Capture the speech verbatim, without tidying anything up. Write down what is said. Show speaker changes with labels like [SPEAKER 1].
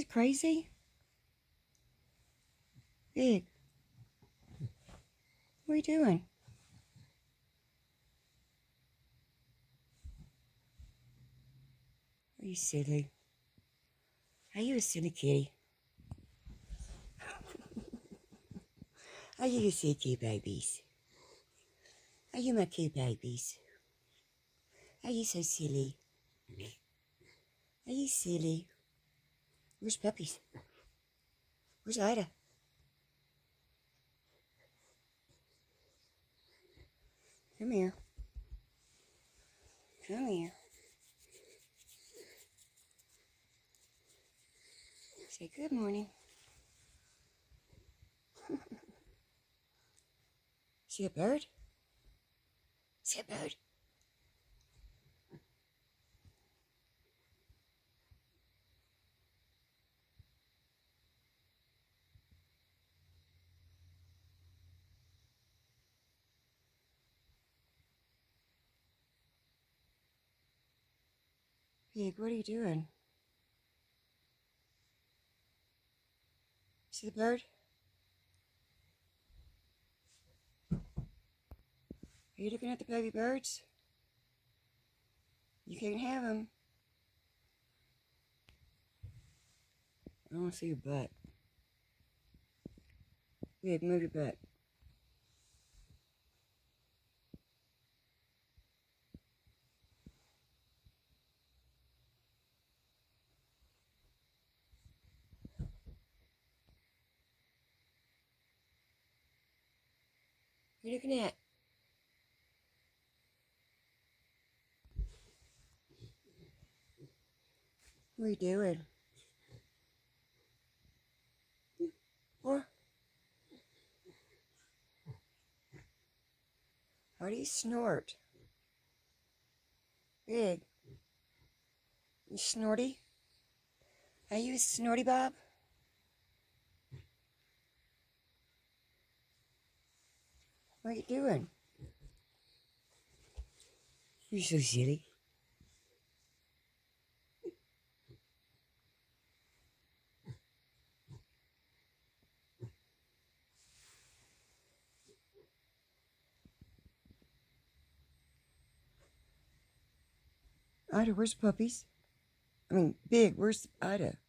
[SPEAKER 1] this crazy? Big. What are you doing? Are you silly? Are you a silly kitty? Are you silly cute babies? Are you my cute babies? Are you so silly? Are you silly? Where's puppies? Where's Ida? Come here. Come here. Say good morning. See a bird? See a bird? Pig, what are you doing? See the bird? Are you looking at the baby birds? You can't have them. I don't want to see your butt. Pig, move your butt. What are you looking at? What are you doing? What? How do you snort? Big. You snorty? Are you a snorty Bob? What are you doing? You're so silly. Ida, where's the puppies? I mean, Big, where's Ida?